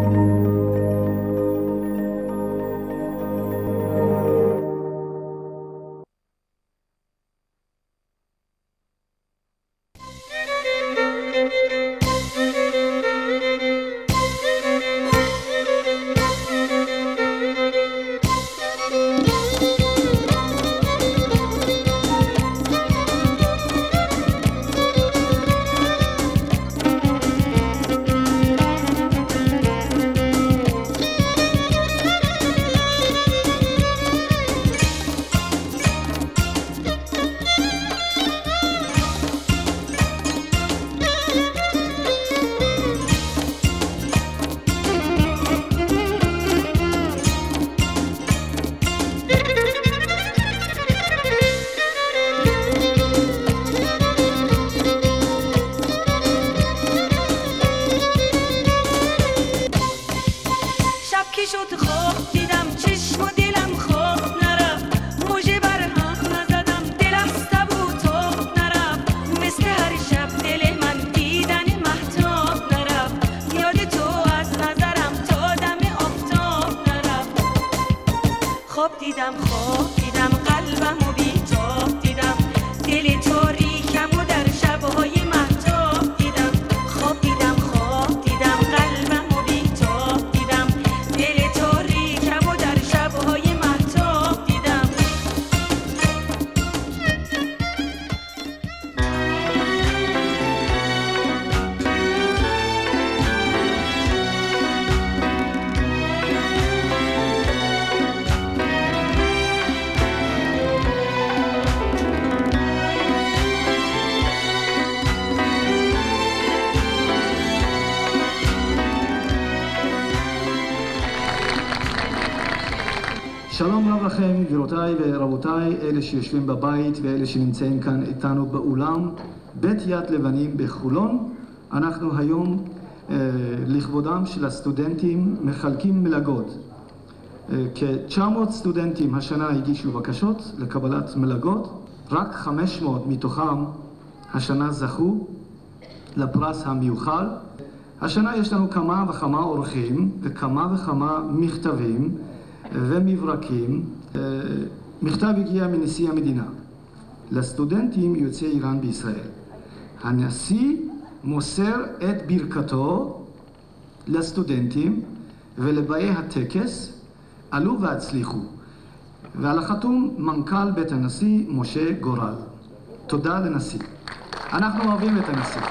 שלום רב לכם, גבירותיי ורבותיי, אלה שיושבים בבית ואלה שנמצאים כאן איתנו באולם בית יד לבנים בחולון. אנחנו היום לכבודם של הסטודנטים מחלקים מלגות. כ-900 סטודנטים השנה הגישו בקשות לקבלת מלגות, רק 500 מתוכם השנה זכו לפרס המיוחד. השנה יש לנו כמה וכמה אורחים וכמה וכמה מכתבים ומברקים. מכתב הגיע מנשיא המדינה לסטודנטים יוצאי איראן בישראל. הנשיא מוסר את ברכתו לסטודנטים ולבאי הטקס, עלו והצליחו. ועל החתום מנכ"ל בית הנשיא משה גורל. תודה לנשיא. אנחנו אוהבים את הנשיא.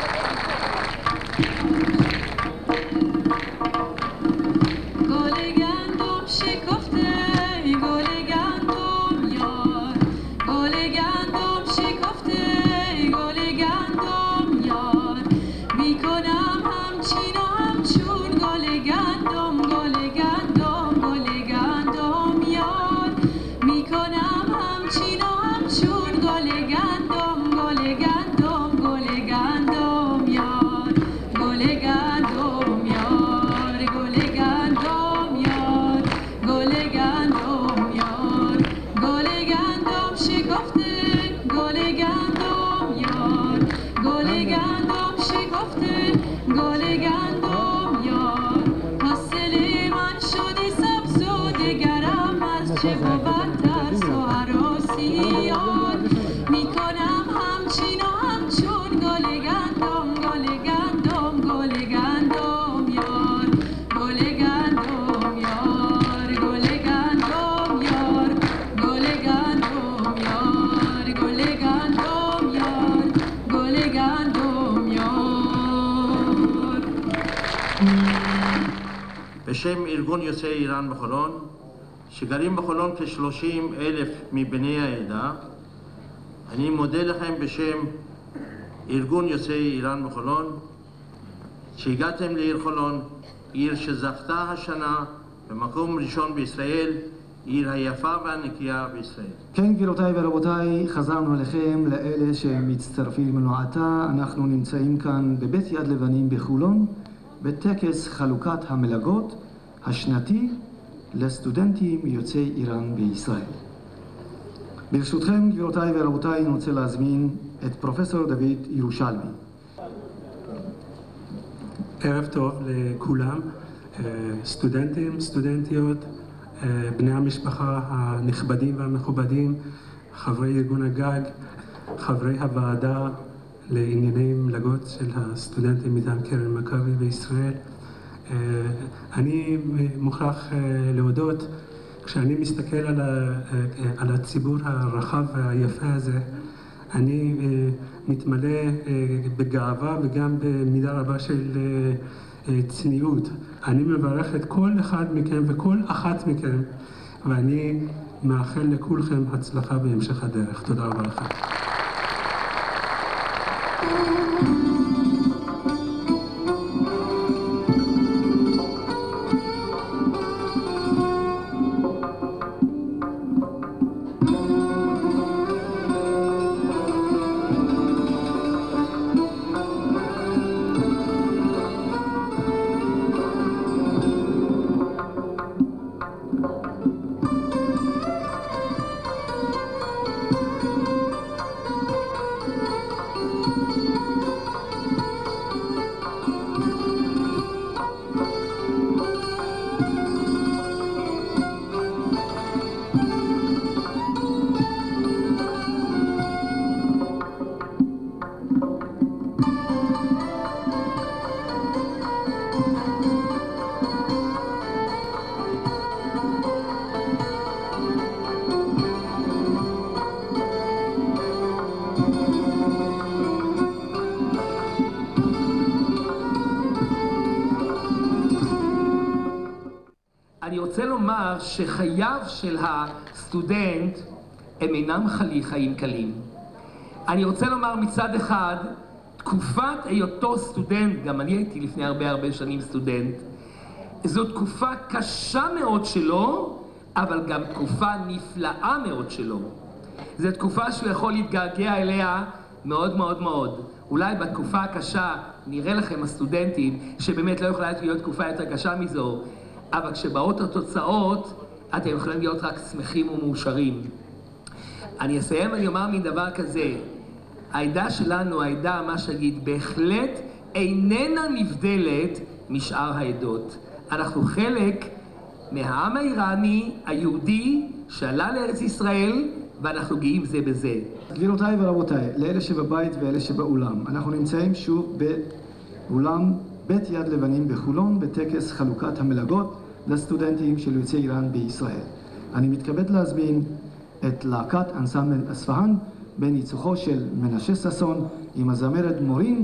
בשם ארגון יוצאי איראן בחולון, שגרים בחולון כ-30,000 מבני העדה, אני מודה לכם בשם ארגון יוצאי איראן בחולון, שהגעתם לעיר חולון, עיר שזכתה השנה במקום ראשון בישראל, עיר היפה והנקייה בישראל. כן, גבירותיי ורבותיי, חזרנו אליכם, לאלה שמצטרפים אלינו עתה. אנחנו נמצאים כאן בבית יד לבנים בחולון, בטקס חלוקת המלגות השנתי לסטודנטים יוצאי איראן בישראל. ברשותכם, גבירותיי ורבותיי, אני רוצה להזמין את פרופסור דוד ירושלמי. ערב טוב לכולם. סטודנטים, סטודנטיות, בני המשפחה הנכבדים והמכובדים, חברי ארגון הגג, חברי הוועדה לענייני מלגות של הסטודנטים מטעם קרן מכבי בישראל. אני מוכרח להודות, כשאני מסתכל על הציבור הרחב והיפה הזה, אני מתמלא בגאווה וגם במידה רבה של צניעות. אני מברך את כל אחד מכם וכל אחת מכם, ואני מאחל לכולכם הצלחה בהמשך הדרך. תודה רבה לכם. אני רוצה לומר שחייו של הסטודנט הם אינם חיים קלים. אני רוצה לומר מצד אחד, תקופת היותו סטודנט, גם אני הייתי לפני הרבה שנים סטודנט, זו תקופה קשה מאוד שלו, אבל גם תקופה נפלאה מאוד שלו. זו תקופה שהוא יכול להתגעגע אליה מאוד מאוד מאוד. אולי בתקופה הקשה נראה לכם הסטודנטים שבאמת לא יכולה להיות תקופה יותר קשה מזו, אבל כשבאות התוצאות, אתם יכולים להיות רק שמחים ומאושרים. אני אסיים ואני אומר מדבר כזה, העדה שלנו, העדה, מה שאגיד, בהחלט איננה נבדלת משאר העדות. אנחנו חלק מהעם האיראני, היהודי, שעלה לארץ ישראל, ואנחנו גאים זה בזה. גבירותיי ורבותיי, לאלה שבבית ואלה שבאולם, אנחנו נמצאים שוב באולם בית יד לבנים בחולון, בטקס חלוקת המלגות לסטודנטים של יוצאי איראן בישראל. אני מתכבד להזמין את להקת אנסמבל אספהאן בניצוחו של מנשה ששון עם הזמרת מורין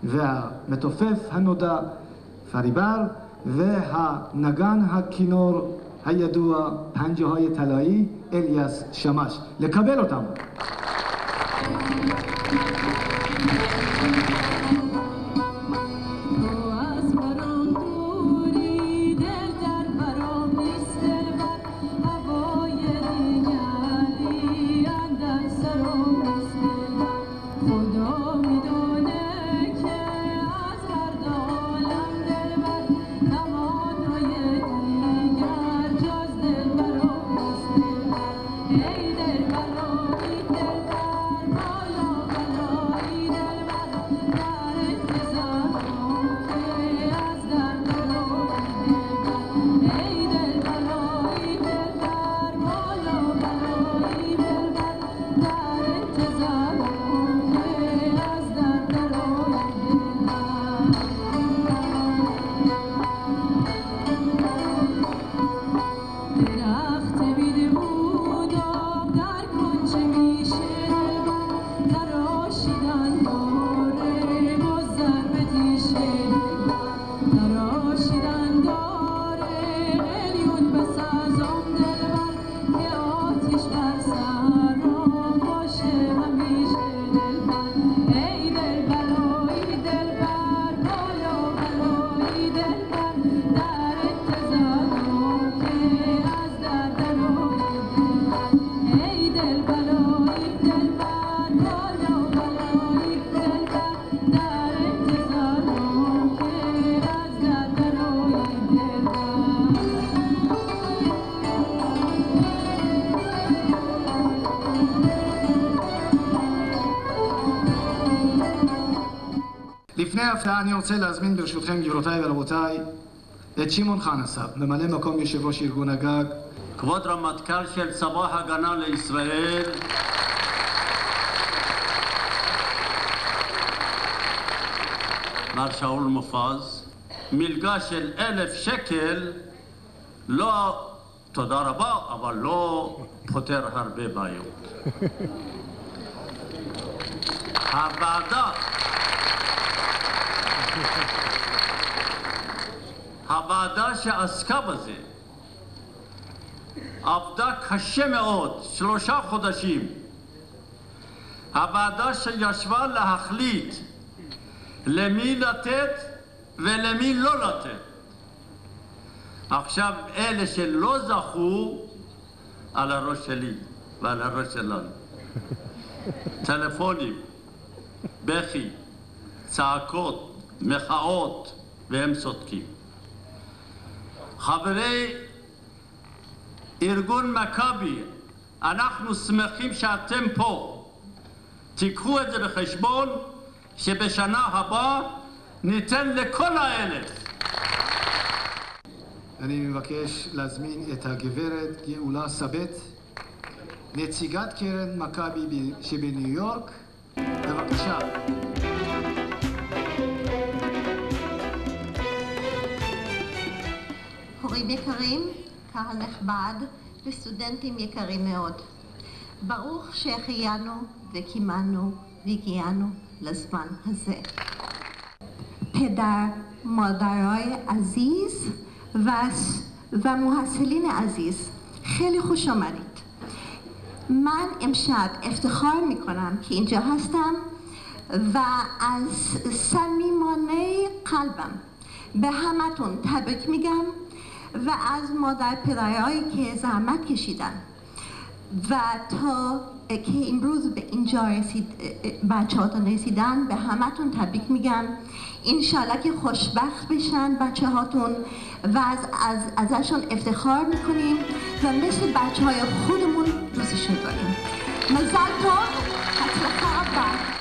והמתופף הנודע פריבר והנגן הכינור הידוע פנג'והי תלאי אליאס שמש. לקבל אותם. לפני ההפתעה אני רוצה להזמין ברשותכם גבירותיי ורבותיי את שמעון חנסה, ממלא מקום יושב ראש ארגון הגג, כבוד רמטכ"ל של צבא הגנה לישראל, מר שאול מופז, מלגה של 1,000 שקל, לא, תודה רבה, אבל לא פותר הרבה בעיות. הוועדה שעסקה בזה עבדה קשה מאוד, 3 חודשים. הוועדה שישבה להחליט למי לתת ולמי לא לתת. עכשיו אלה שלא זכו, על הראש שלי ועל הראש שלנו. טלפונים, בכי, צעקות, מחאות, והם צודקים. חברי ארגון מכבי, אנחנו שמחים שאתם פה. תיקחו את זה בחשבון שבשנה הבאה ניתן לכל 1,000. אני מבקש להזמין את הגברת גאולה סבט, נציגת קרן מכבי שבניו יורק. בבקשה. הורים יקרים, קהל נכבד וסטודנטים יקרים מאוד. ברוך שהחיינו וקימנו והגיענו לזמן הזה. פדר مادرای عزیز و محصلین عزیز، خیلی خوش آمدید. من امشب افتخار میکنم که اینجا هستم و از صمیمانه قلبم به همتون تبریک میگم و از مادر پدرهایی که زحمت کشیدن و تا که امروز به اینجا بچه‌هاتون رسیدن به همتون تبریک میگم. انشالله که خوشبخت بشن بچه هاتون و ازشون افتخار میکنیم و مثل بچه های خودمون دوستشون داریم. مزل طور، هتلخه عبر.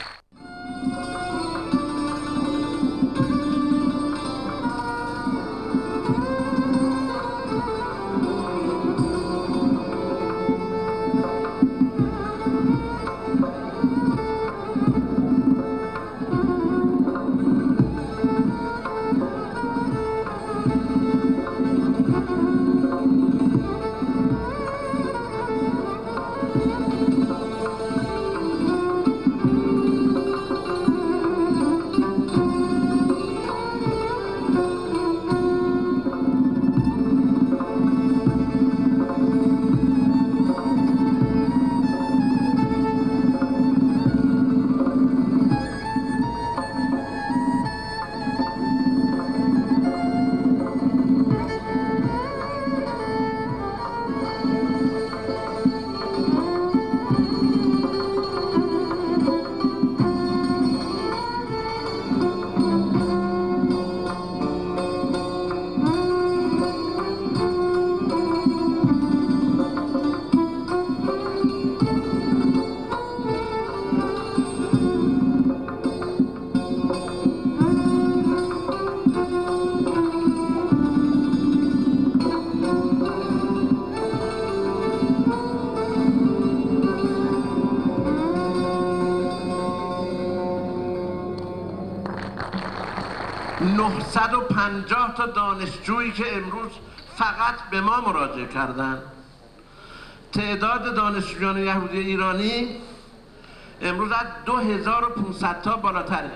تا دانشجویی که امروز فقط به ما مراجعه کردن. تعداد دانشجویان یهودی ایرانی امروز از 2500 تا بالاتره.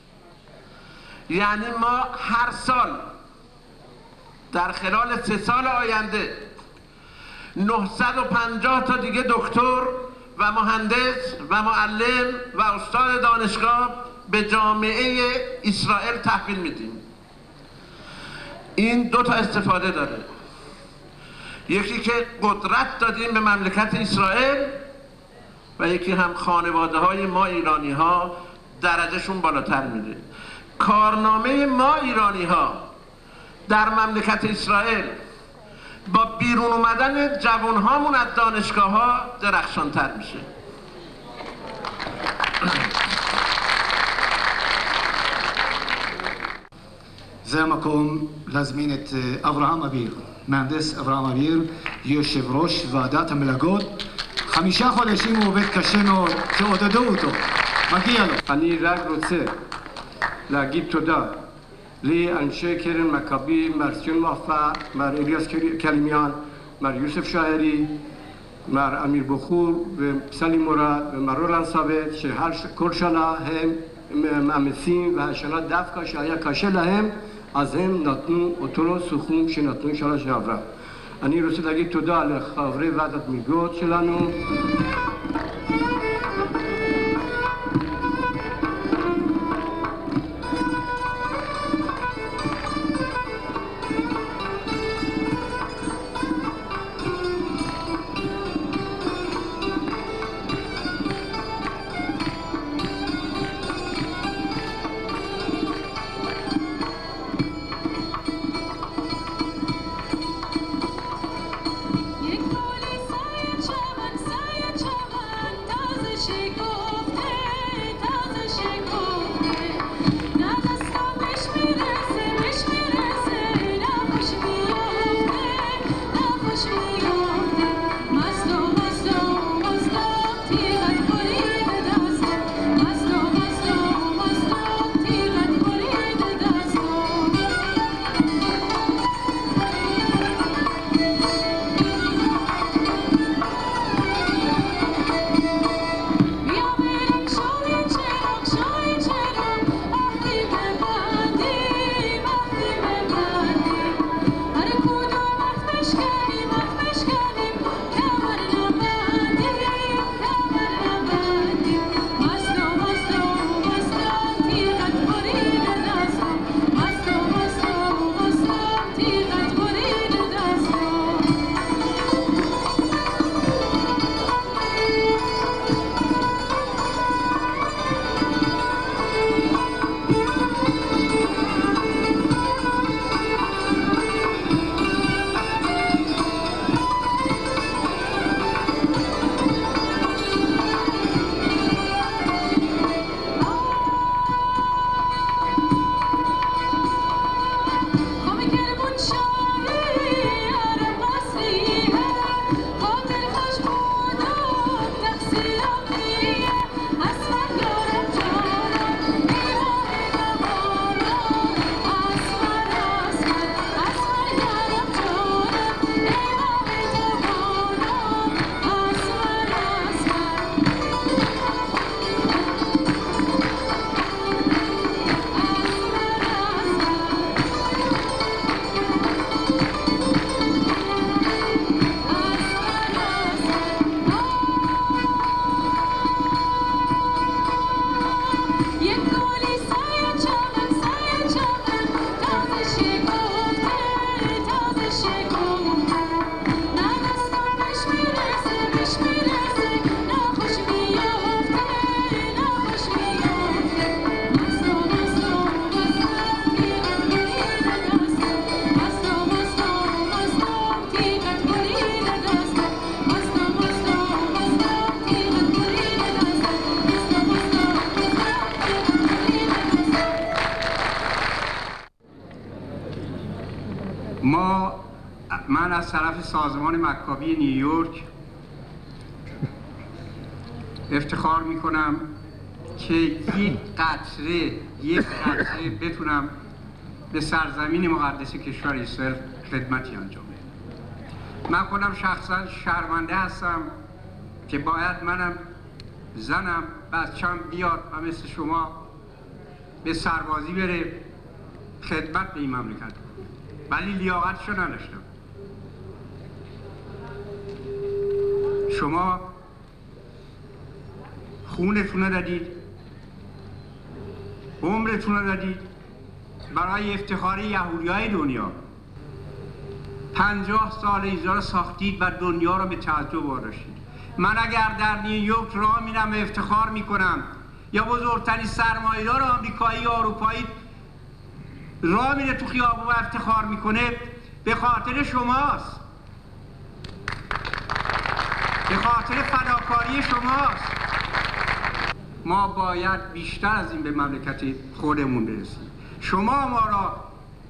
یعنی ما هر سال در خلال 3 سال آینده 950 تا دیگه دکتر و مهندس و معلم و استاد دانشگاه به جامعه اسرائیل تحویل میدیم. این 2 تا استفاده داره. یکی که قدرت دادیم به مملکت اسرائیل و یکی هم خانواده های ما ایرانی ها درجهشون بالاتر میره. کارنامه ما ایرانی ها در مملکت اسرائیل با بیرون اومدن جوان هامون از دانشگاه ها درخشانتر میشه. זה המקום להזמין את אברהם אביר, מהנדס אברהם אביר, יושב ראש ועדת המלגות. 5 חודשים הוא עובד קשה מאוד, שעודדו אותו, מגיע לו. אני רק רוצה להגיד תודה לאנשי קרן מכבי, מר ציון מואפק, מר אליאס קלימיאן, מר יוסף שערי, מר אמיר בוחור וסלי מורד ומר רולנד סוויט, שכל שנה הם מאמצים, והשנה דווקא שהיה קשה להם, אז הם נתנו אותו סכום שנתנו שנה שעברה. אני רוצה להגיד תודה לחברי ועדת מלגות שלנו. من از طرف سازمان مکابی نیویورک افتخار میکنم که یک قطره بتونم به سرزمین مقدس کشور اسرائیل خدمتی انجام بدم. من خودم شخصا شرمنده هستم که باید منم زنم بچه‌م بیاد و مثل شما به سربازی بره خدمت به این مملکت، ولی لیاقتشو نداشتم. شما خونتون رو دادید، عمرتون رو دادید برای افتخار یهودیای دنیا. 50 سال اینجا رو ساختید و دنیا رو به تعجب وارداشتید. من اگر در نیویورک راه میرم افتخار میکنم، یا بزرگترین سرمایه‌دار آمریکایی یا اروپایی راه میره تو خیابون و افتخار میکنه، به خاطر شماست، به خاطر فداکاری شماست. ما باید بیشتر از این به مملکت خودمون برسیم. شما ما را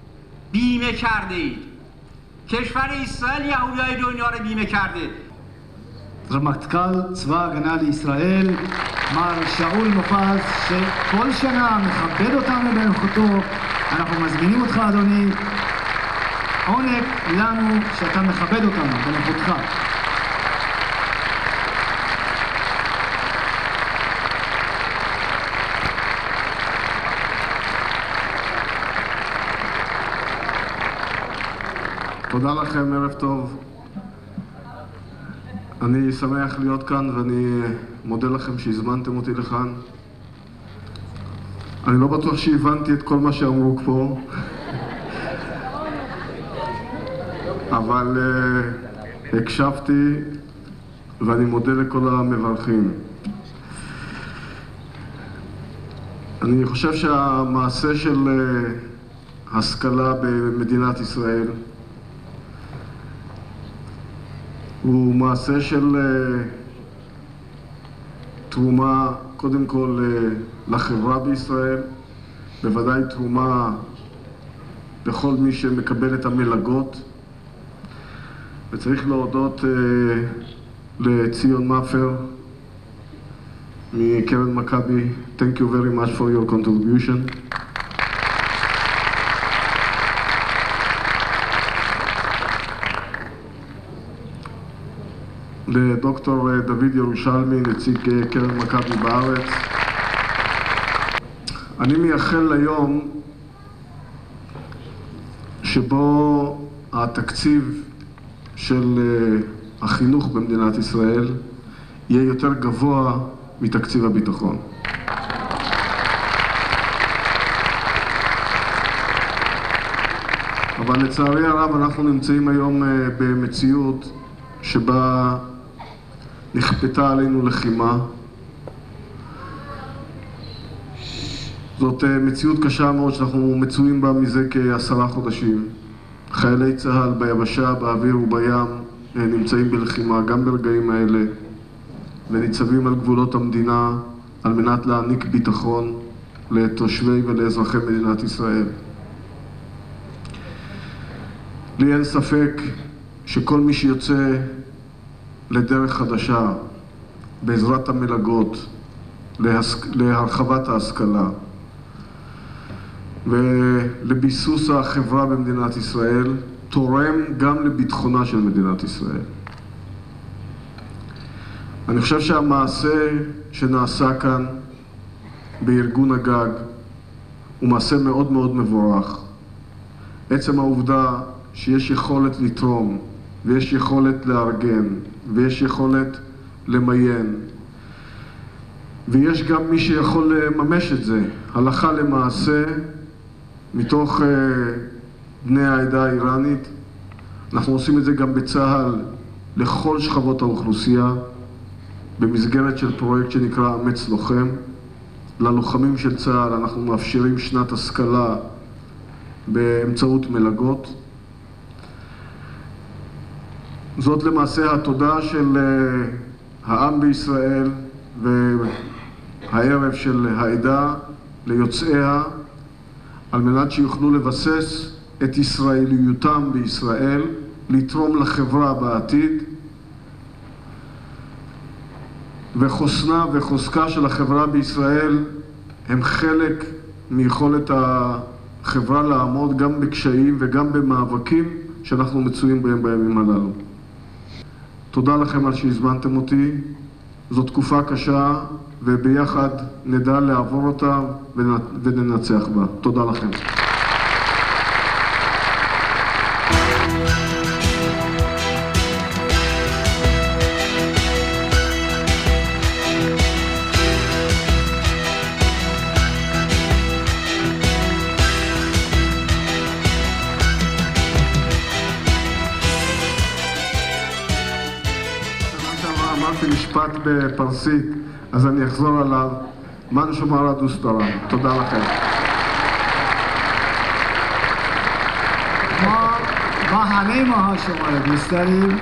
بیمه کرده اید. کشور اسرائیل یهودیای دنیا رو بیمه کرده. רמטכ"ל צבא ההגנה לישראל, מר שאול מופז, שכל שנה מכבד אותנו בנוכחותו. אנחנו מזמינים אותך, אדוני. עונג לנו שאתה מכבד אותנו בנוכחותך. תודה לכם, ערב טוב. אני שמח להיות כאן ואני מודה לכם שהזמנתם אותי לכאן. אני לא בטוח שהבנתי את כל מה שאמרו פה, אבל הקשבתי ואני מודה לכל המברכים. אני חושב שהמעשה של השכלה במדינת ישראל הוא מעשה של תרומה קודם כל לחברה בישראל, בוודאי תרומה לכל מי שמקבל את המלגות, וצריך להודות לציון מאפר מקרן מכבי. Thank you very much for your contribution. לדוקטור דוד ירושלמי, נציג קרן מכבי בארץ. אני מייחל ליום שבו התקציב של החינוך במדינת ישראל יהיה יותר גבוה מתקציב הביטחון. אבל לצערי הרב אנחנו נמצאים היום במציאות שבה נכפתה עלינו לחימה. זאת מציאות קשה מאוד שאנחנו מצויים בה מזה כ10 חודשים. חיילי צה"ל ביבשה, באוויר ובים נמצאים בלחימה גם ברגעים האלה, וניצבים על גבולות המדינה על מנת להעניק ביטחון לתושבי ולאזרחי מדינת ישראל. לי אין ספק שכל מי שיוצא לדרך חדשה בעזרת המלגות להרחבת ההשכלה ולביסוס החברה במדינת ישראל תורם גם לביטחונה של מדינת ישראל. אני חושב שהמעשה שנעשה כאן בארגון הגג הוא מעשה מאוד מאוד מבורך. עצם העובדה שיש יכולת לתרום ויש יכולת לארגן ויש יכולת למיין ויש גם מי שיכול לממש את זה הלכה למעשה מתוך בני העדה האיראנית. אנחנו עושים את זה גם בצה"ל לכל שכבות האוכלוסייה במסגרת של פרויקט שנקרא אמץ לוחם. ללוחמים של צה"ל אנחנו מאפשרים שנת השכלה באמצעות מלגות. זאת למעשה התודה של העם בישראל והערב של העדה ליוצאיה על מנת שיוכלו לבסס את ישראליותם בישראל, לתרום לחברה בעתיד, וחוסנה וחוזקה של החברה בישראל הם חלק מיכולת החברה לעמוד גם בקשיים וגם במאבקים שאנחנו מצויים בהם בימים הללו. תודה לכם על שהזמנתם אותי. זו תקופה קשה וביחד נדע לעבור אותה וננצח בה. תודה לכם. משפט בפרסית, אז אני אחזור עליו. מן שומרה דוסטרה. תודה לכם. מה הנאמה שומרה דוסטרים?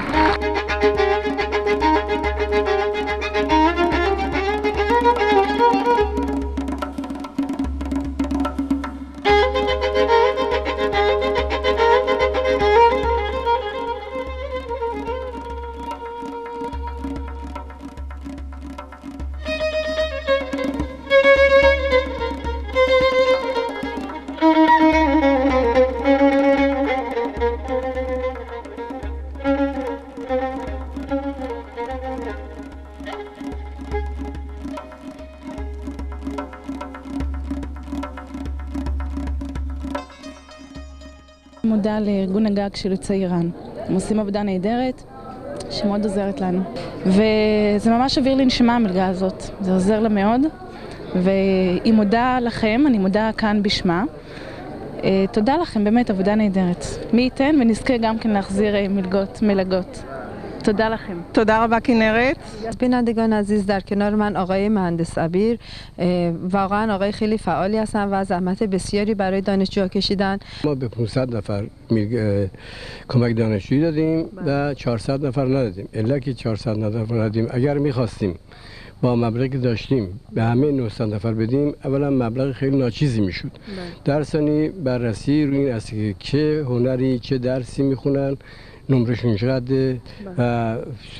מודה לארגון הגג של יוצאי איראן. הם עושים עבודה נהדרת שמאוד עוזרת לנו. וזה ממש אוויר לנשימה המלגה הזאת. זה עוזר לה מאוד. והיא מודה לכם, אני מודה כאן בשמה. תודה לכם, באמת עבודה נהדרת. מי ייתן ונזכה גם כן להחזיר מלגות. תודה לכם. תודה רבה כנרת. بینندگان عزیز در کنار من آقای مهندس عبیر واقعا آقای خیلی فعالی هستن و زحمت بسیاری برای دانشجوها کشیدن. ما به 500 نفر کمک دانشجویی دادیم و 400 نفر ندادیم. الا که 400 نفر ندادیم اگر می‌خواستیم با مبلغی که داشتیم به همه 900 نفر بدیم اولا مبلغ خیلی ناچیزی میشد. در ثانی بررسی روی این است که چه هنری چه درسی میخونن، نمرشون چقدره و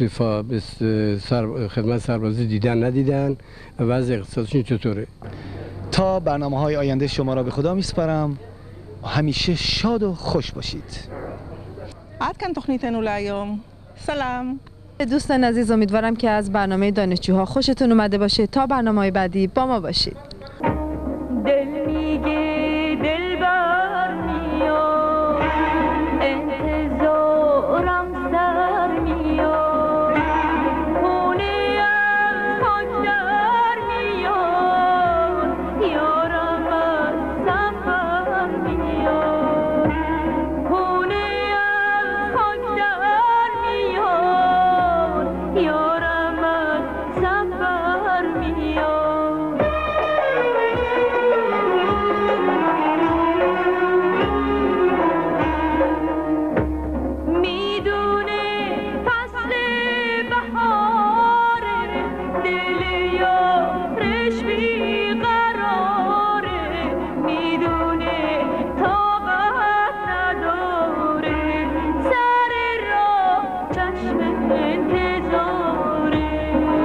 خدمت سربازی دیدن ندیدن و وضع اقتصادشون چطوره. تا برنامه‌های آینده شما را به خدا میسپارم. همیشه شاد و خوش باشید. עד כאן תוכניתנו להיום. سلام. دوستان عزیز امیدوارم که از برنامه دانشجوها خوشتون اومده باشه. تا برنامه‌های بعدی با ما باشید. دل میگه دلبر میاد انتظارم سر میاد خونه از خاک در میاد یارم از سفر میاد خونه از خاک در میاد یارم از سفر میاد میدونه فصل بهاره دل یارش بیقراره میدونه طاقت نداره سر راه چشم انتظاره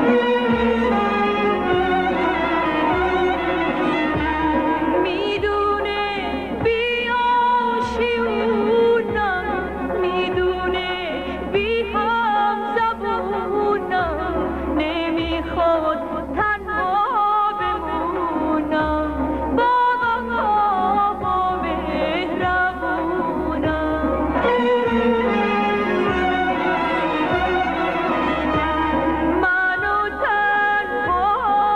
میدونه بیاشیونم میدونه بی هم زبونم نمیخواد تنها بمونم با وفا مهربونم منو تنها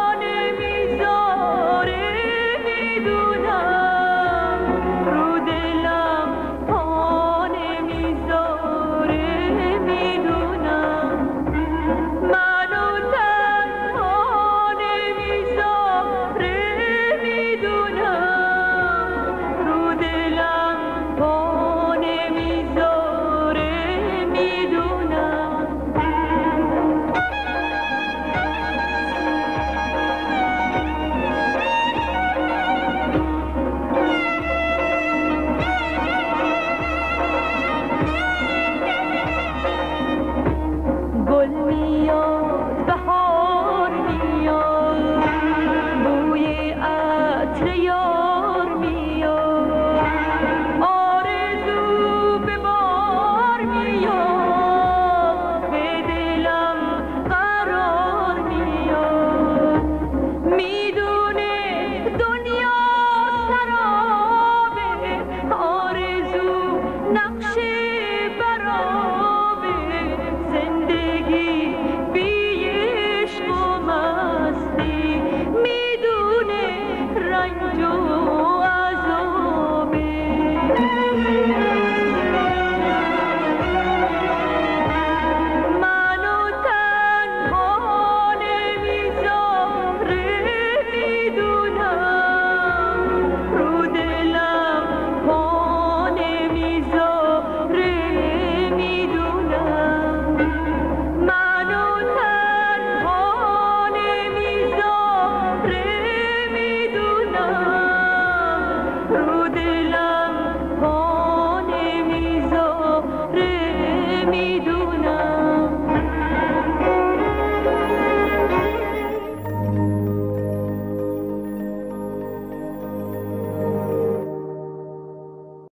نمیذاره میدونم رو دلم پا نمیذاره میدونم منو تنها نمیذاره میدونم رو دلم پا نمیذاره میدونم گل میاد بهار میاد بوی عطر یار میاد آرزو به بار میاد به دلم قرار میاد میدونه دنیا سرابه آرزو نقش برابه زندگی بی عشق و مستی میدونه رنج و عذابه منو تنها نمیذاره میدونم رو دلم پا نمیذاره میدونم منو تنها نمیذاره میدونم رو دلم پا نمیذاره میدونم